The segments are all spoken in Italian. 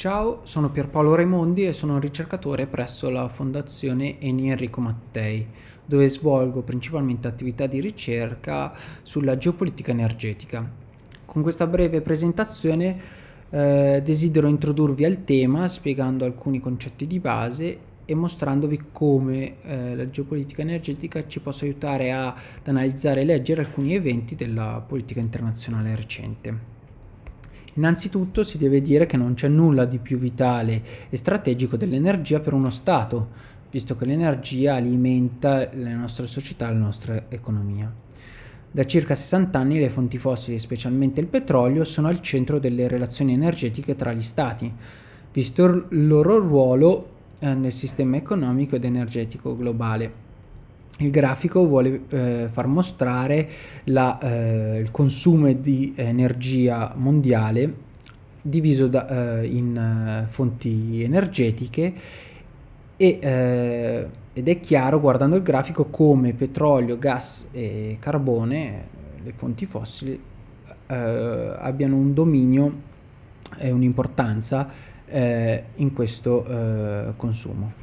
Ciao, sono Pierpaolo Raimondi e sono un ricercatore presso la Fondazione Eni Enrico Mattei, dove svolgo principalmente attività di ricerca sulla geopolitica energetica. Con questa breve presentazione desidero introdurvi al tema spiegando alcuni concetti di base e mostrandovi come la geopolitica energetica ci possa aiutare ad analizzare e leggere alcuni eventi della politica internazionale recente. Innanzitutto si deve dire che non c'è nulla di più vitale e strategico dell'energia per uno Stato, visto che l'energia alimenta le nostre società e la nostra economia. Da circa 60 anni le fonti fossili, specialmente il petrolio, sono al centro delle relazioni energetiche tra gli Stati, visto il loro ruolo nel sistema economico ed energetico globale. Il grafico vuole far mostrare il consumo di energia mondiale diviso in fonti energetiche ed è chiaro guardando il grafico come petrolio, gas e carbone, le fonti fossili, abbiano un dominio e un'importanza in questo consumo.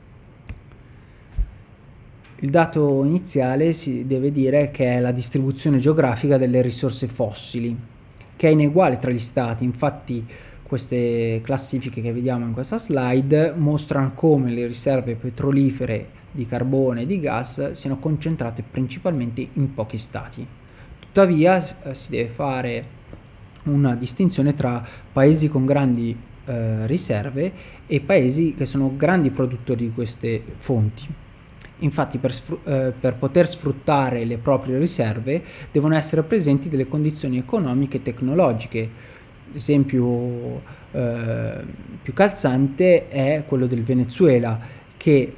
Il dato iniziale si deve dire che è la distribuzione geografica delle risorse fossili, che è ineguale tra gli stati. Infatti queste classifiche che vediamo in questa slide mostrano come le riserve petrolifere di carbone e di gas siano concentrate principalmente in pochi stati. Tuttavia si deve fare una distinzione tra paesi con grandi riserve e paesi che sono grandi produttori di queste fonti. Infatti per poter sfruttare le proprie riserve devono essere presenti delle condizioni economiche e tecnologiche. L'esempio più calzante è quello del Venezuela, che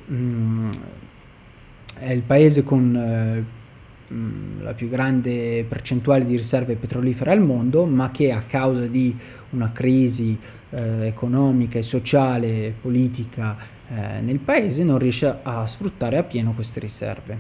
è il paese con la più grande percentuale di riserve petrolifere al mondo, ma che a causa di una crisi economica e sociale, politica nel paese non riesce a sfruttare appieno queste riserve.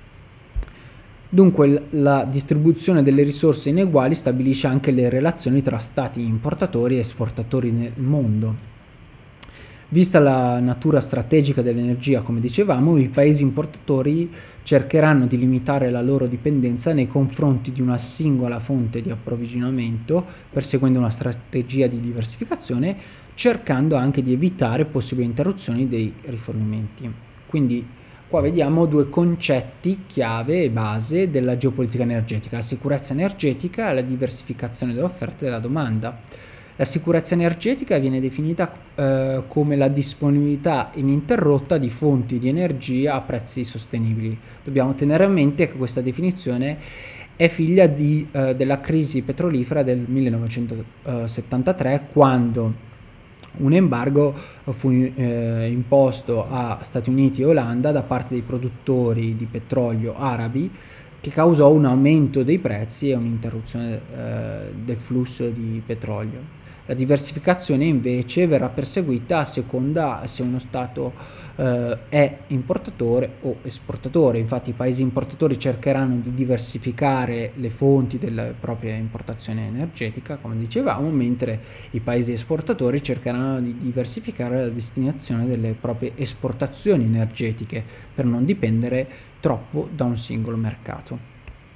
Dunque la distribuzione delle risorse ineguali stabilisce anche le relazioni tra stati importatori e esportatori nel mondo. Vista la natura strategica dell'energia, come dicevamo, i paesi importatori cercheranno di limitare la loro dipendenza nei confronti di una singola fonte di approvvigionamento, perseguendo una strategia di diversificazione, cercando anche di evitare possibili interruzioni dei rifornimenti. Quindi qua vediamo due concetti chiave e base della geopolitica energetica: la sicurezza energetica e la diversificazione dell'offerta e della domanda. La sicurezza energetica viene definita come la disponibilità ininterrotta di fonti di energia a prezzi sostenibili. Dobbiamo tenere a mente che questa definizione è figlia della crisi petrolifera del 1973, quando un embargo fu imposto a Stati Uniti e Olanda da parte dei produttori di petrolio arabi, che causò un aumento dei prezzi e un'interruzione del flusso di petrolio. La diversificazione invece verrà perseguita a seconda se uno Stato è importatore o esportatore. Infatti i paesi importatori cercheranno di diversificare le fonti della propria importazione energetica, come dicevamo, mentre i paesi esportatori cercheranno di diversificare la destinazione delle proprie esportazioni energetiche per non dipendere troppo da un singolo mercato.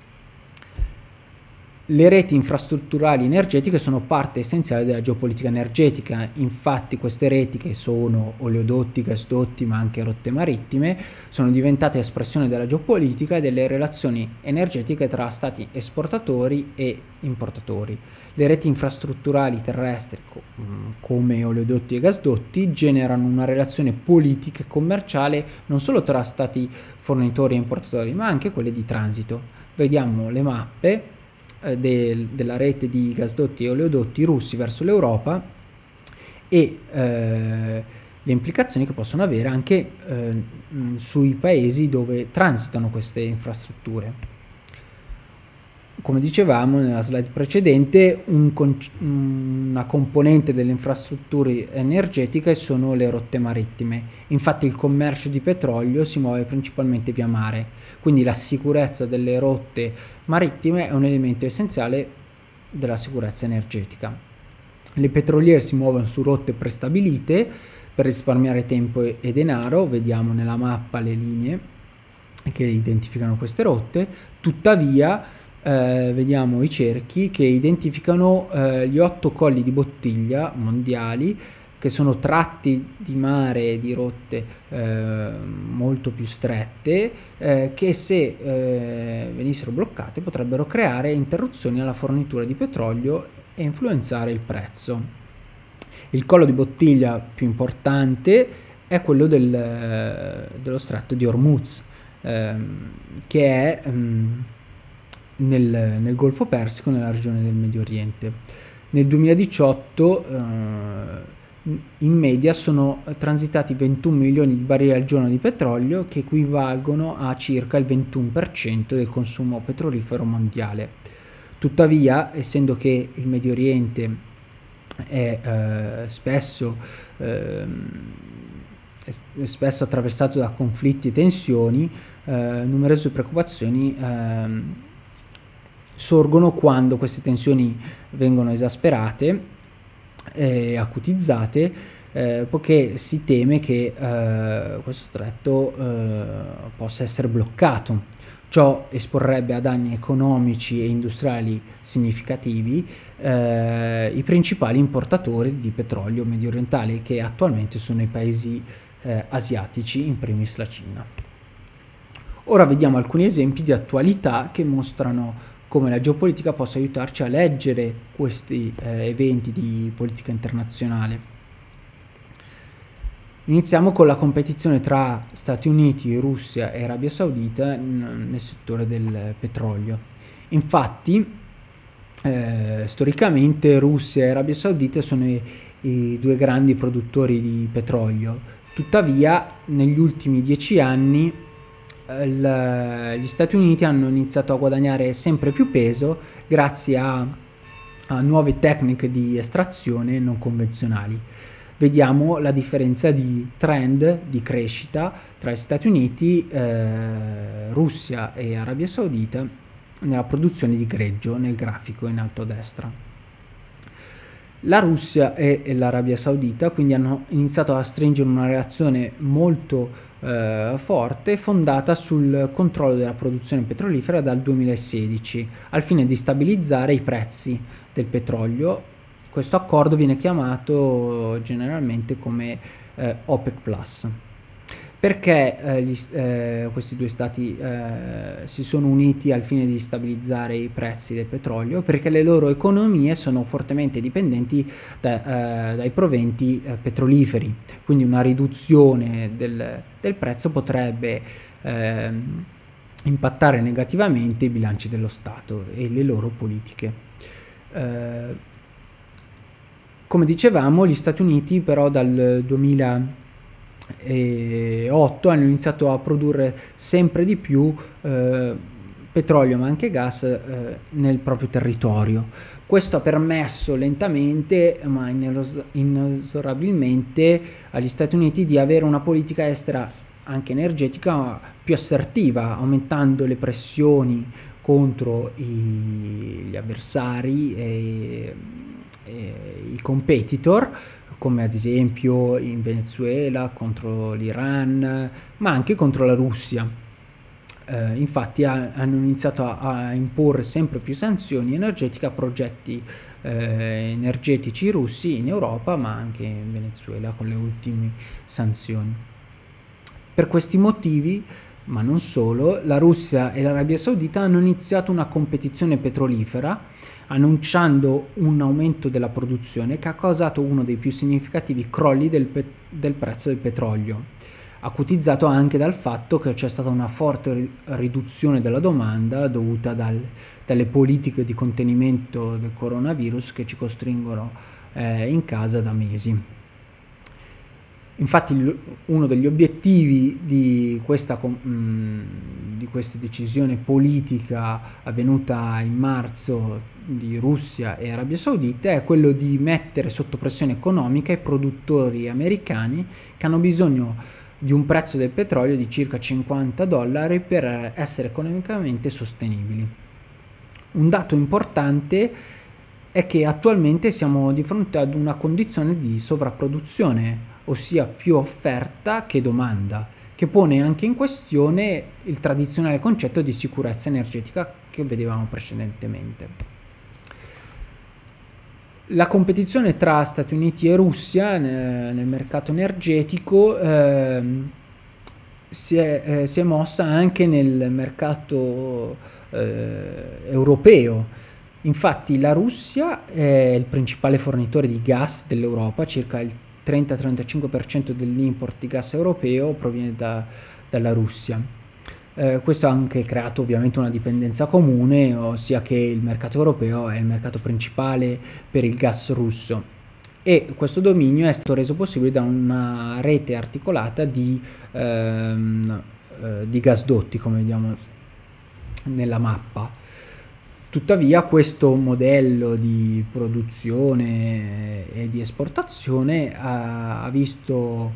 Le reti infrastrutturali energetiche sono parte essenziale della geopolitica energetica. Infatti queste reti, che sono oleodotti, gasdotti ma anche rotte marittime, sono diventate espressione della geopolitica e delle relazioni energetiche tra stati esportatori e importatori. Le reti infrastrutturali terrestri, come oleodotti e gasdotti, generano una relazione politica e commerciale non solo tra stati fornitori e importatori, ma anche quelle di transito. Vediamo le mappe della rete di gasdotti e oleodotti russi verso l'Europa e le implicazioni che possono avere anche sui paesi dove transitano queste infrastrutture. Come dicevamo nella slide precedente, una componente delle infrastrutture energetiche sono le rotte marittime. Infatti il commercio di petrolio si muove principalmente via mare, quindi la sicurezza delle rotte marittime è un elemento essenziale della sicurezza energetica. Le petroliere si muovono su rotte prestabilite per risparmiare tempo e denaro, vediamo nella mappa le linee che identificano queste rotte. Tuttavia vediamo i cerchi che identificano gli 8 colli di bottiglia mondiali, che sono tratti di mare e di rotte molto più strette, che se venissero bloccate potrebbero creare interruzioni alla fornitura di petrolio e influenzare il prezzo. Il collo di bottiglia più importante è quello dello stretto di Hormuz, che è nel Golfo Persico, nella regione del Medio Oriente. Nel 2018 in media sono transitati 21 milioni di barili al giorno di petrolio, che equivalgono a circa il 21% del consumo petrolifero mondiale. Tuttavia, essendo che il Medio Oriente è spesso attraversato da conflitti e tensioni, numerose preoccupazioni sorgono quando queste tensioni vengono esasperate e acutizzate, poiché si teme che questo stretto possa essere bloccato. Ciò esporrebbe a danni economici e industriali significativi i principali importatori di petrolio mediorientale, che attualmente sono i paesi asiatici, in primis la Cina. Ora vediamo alcuni esempi di attualità che mostrano come la geopolitica possa aiutarci a leggere questi eventi di politica internazionale. Iniziamo con la competizione tra Stati Uniti, Russia e Arabia Saudita nel settore del petrolio. Infatti, storicamente Russia e Arabia Saudita sono i due grandi produttori di petrolio. Tuttavia, negli ultimi 10 anni gli Stati Uniti hanno iniziato a guadagnare sempre più peso grazie a nuove tecniche di estrazione non convenzionali. Vediamo la differenza di trend di crescita tra gli Stati Uniti, Russia e Arabia Saudita nella produzione di greggio nel grafico in alto a destra. La Russia e l'Arabia Saudita quindi hanno iniziato a stringere una relazione molto forte, fondata sul controllo della produzione petrolifera dal 2016, al fine di stabilizzare i prezzi del petrolio. Questo accordo viene chiamato generalmente come OPEC+. Perché questi due stati si sono uniti al fine di stabilizzare i prezzi del petrolio? Perché le loro economie sono fortemente dipendenti dai proventi petroliferi, quindi una riduzione del prezzo potrebbe impattare negativamente i bilanci dello Stato e le loro politiche. Come dicevamo, gli Stati Uniti però dal 2008 hanno iniziato a produrre sempre di più petrolio ma anche gas nel proprio territorio. Questo ha permesso lentamente ma inesorabilmente agli Stati Uniti di avere una politica estera anche energetica più assertiva, aumentando le pressioni contro gli avversari e i competitor, come ad esempio in Venezuela contro l'Iran, ma anche contro la Russia. Infatti hanno iniziato a imporre sempre più sanzioni energetiche a progetti energetici russi in Europa, ma anche in Venezuela con le ultime sanzioni. Per questi motivi, ma non solo, la Russia e l'Arabia Saudita hanno iniziato una competizione petrolifera, annunciando un aumento della produzione che ha causato uno dei più significativi crolli del prezzo del petrolio, acutizzato anche dal fatto che c'è stata una forte riduzione della domanda dovuta dalle politiche di contenimento del coronavirus che ci costringono in casa da mesi. Infatti uno degli obiettivi di questa decisione politica avvenuta in marzo di Russia e Arabia Saudita è quello di mettere sotto pressione economica i produttori americani, che hanno bisogno di un prezzo del petrolio di circa $50 per essere economicamente sostenibili. Un dato importante è che attualmente siamo di fronte ad una condizione di sovrapproduzione, ossia più offerta che domanda, che pone anche in questione il tradizionale concetto di sicurezza energetica che vedevamo precedentemente. La competizione tra Stati Uniti e Russia nel mercato energetico si è mossa anche nel mercato europeo. Infatti la Russia è il principale fornitore di gas dell'Europa, circa il 30-35% dell'import di gas europeo proviene dalla Russia. Questo ha anche creato ovviamente una dipendenza comune, ossia che il mercato europeo è il mercato principale per il gas russo e questo dominio è stato reso possibile da una rete articolata di gasdotti, come vediamo nella mappa. Tuttavia questo modello di produzione e di esportazione ha visto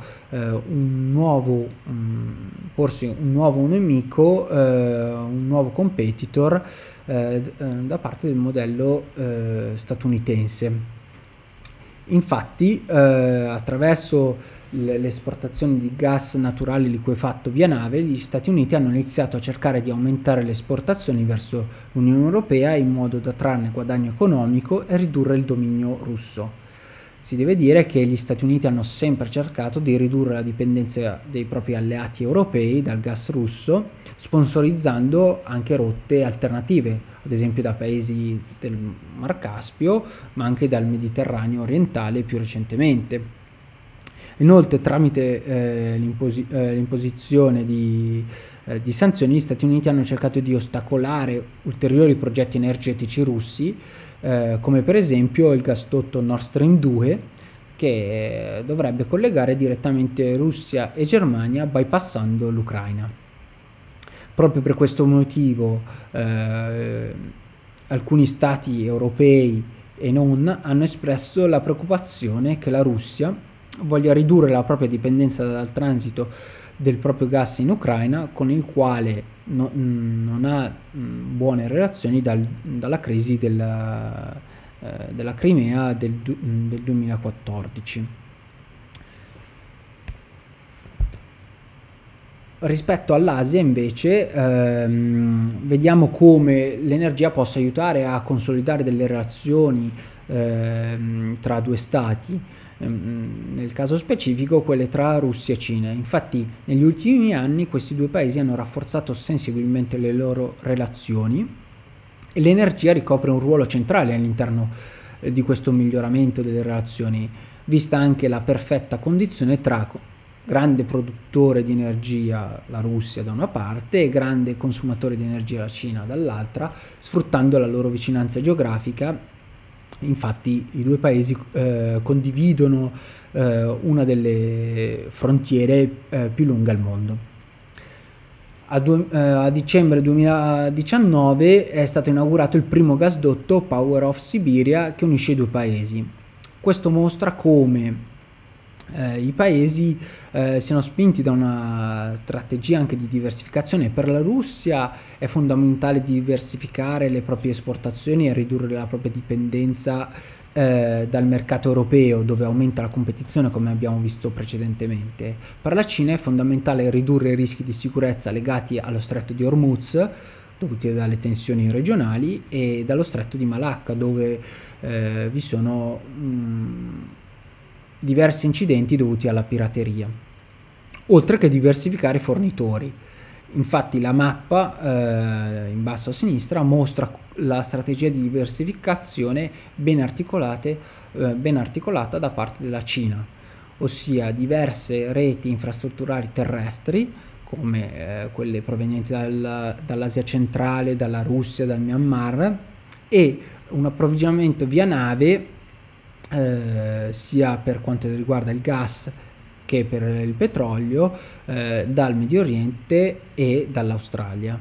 porsi un nuovo nemico, un nuovo competitor da parte del modello statunitense. Infatti attraverso l'esportazione di gas naturale liquefatto via nave, gli Stati Uniti hanno iniziato a cercare di aumentare le esportazioni verso l'Unione Europea in modo da trarne guadagno economico e ridurre il dominio russo. Si deve dire che gli Stati Uniti hanno sempre cercato di ridurre la dipendenza dei propri alleati europei dal gas russo, sponsorizzando anche rotte alternative, ad esempio da paesi del Mar Caspio, ma anche dal Mediterraneo orientale più recentemente. Inoltre, tramite l'imposizione di sanzioni, gli Stati Uniti hanno cercato di ostacolare ulteriori progetti energetici russi, come per esempio il gasdotto Nord Stream 2, che dovrebbe collegare direttamente Russia e Germania bypassando l'Ucraina. Proprio per questo motivo alcuni stati europei e non hanno espresso la preoccupazione che la Russia voglia ridurre la propria dipendenza dal transito del proprio gas in Ucraina, con il quale non ha buone relazioni dalla crisi della Crimea del 2014. Rispetto all'Asia invece vediamo come l'energia possa aiutare a consolidare delle relazioni tra due stati, nel caso specifico quelle tra Russia e Cina. Infatti negli ultimi anni questi due paesi hanno rafforzato sensibilmente le loro relazioni e l'energia ricopre un ruolo centrale all'interno di questo miglioramento delle relazioni, vista anche la perfetta condizione tra grande produttore di energia la Russia da una parte e grande consumatore di energia la Cina dall'altra, sfruttando la loro vicinanza geografica. Infatti i due paesi condividono una delle frontiere più lunghe al mondo. A dicembre 2019 è stato inaugurato il primo gasdotto Power of Siberia che unisce i due paesi. Questo mostra come i paesi siano spinti da una strategia anche di diversificazione. Per la Russia è fondamentale diversificare le proprie esportazioni e ridurre la propria dipendenza dal mercato europeo, dove aumenta la competizione, come abbiamo visto precedentemente. Per la Cina è fondamentale ridurre i rischi di sicurezza legati allo stretto di Hormuz, dovuti dalle tensioni regionali, e dallo stretto di Malacca, dove vi sono diversi incidenti dovuti alla pirateria, oltre che diversificare i fornitori. Infatti la mappa in basso a sinistra mostra la strategia di diversificazione ben articolata da parte della Cina, ossia diverse reti infrastrutturali terrestri come quelle provenienti dall'Asia centrale, dalla Russia, dal Myanmar, e un approvvigionamento via nave sia per quanto riguarda il gas che per il petrolio dal Medio Oriente e dall'Australia.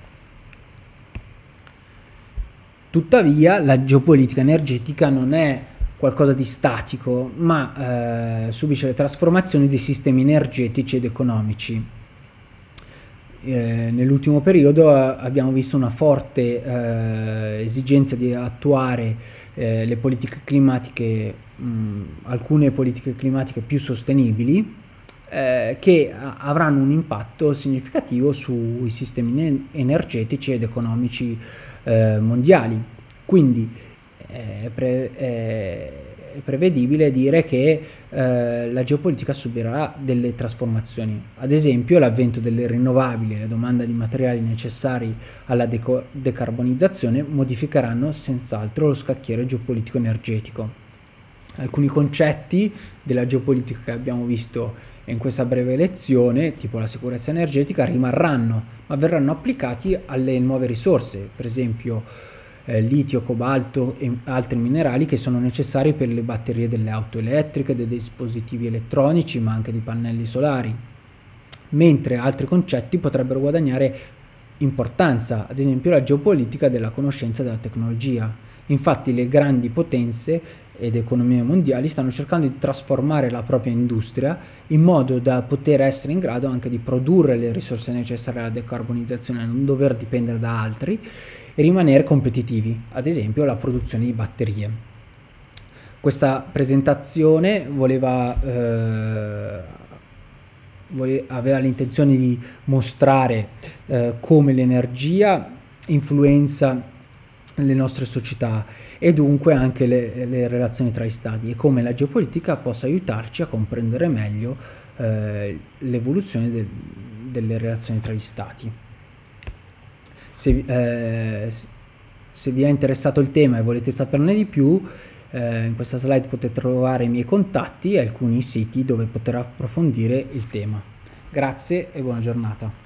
Tuttavia la geopolitica energetica non è qualcosa di statico, ma subisce le trasformazioni dei sistemi energetici ed economici. nell'ultimo periodo abbiamo visto una forte esigenza di attuare le politiche climatiche, alcune politiche climatiche più sostenibili, che avranno un impatto significativo sui sistemi energetici ed economici mondiali. Quindi è prevedibile dire che la geopolitica subirà delle trasformazioni. Ad esempio, l'avvento delle rinnovabili e la domanda di materiali necessari alla decarbonizzazione modificheranno senz'altro lo scacchiere geopolitico energetico. Alcuni concetti della geopolitica che abbiamo visto in questa breve lezione, tipo la sicurezza energetica, rimarranno, ma verranno applicati alle nuove risorse, per esempio litio, cobalto e altri minerali che sono necessari per le batterie delle auto elettriche, dei dispositivi elettronici, ma anche di pannelli solari, mentre altri concetti potrebbero guadagnare importanza, ad esempio la geopolitica della conoscenza e della tecnologia. Infatti le grandi potenze ed economie mondiali stanno cercando di trasformare la propria industria in modo da poter essere in grado anche di produrre le risorse necessarie alla decarbonizzazione, non dover dipendere da altri e rimanere competitivi, ad esempio la produzione di batterie. Questa presentazione aveva l'intenzione di mostrare come l'energia influenza le nostre società e dunque anche le relazioni tra gli stati, e come la geopolitica possa aiutarci a comprendere meglio l'evoluzione delle relazioni tra gli stati. Se vi è interessato il tema e volete saperne di più, in questa slide potete trovare i miei contatti e alcuni siti dove poter approfondire il tema. Grazie e buona giornata.